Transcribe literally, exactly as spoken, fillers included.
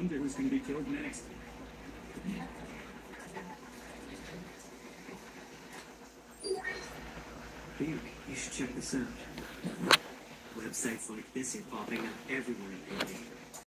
wonder who's going to be killed next. You, you should check this out. Websites like this are popping up everywhere lately.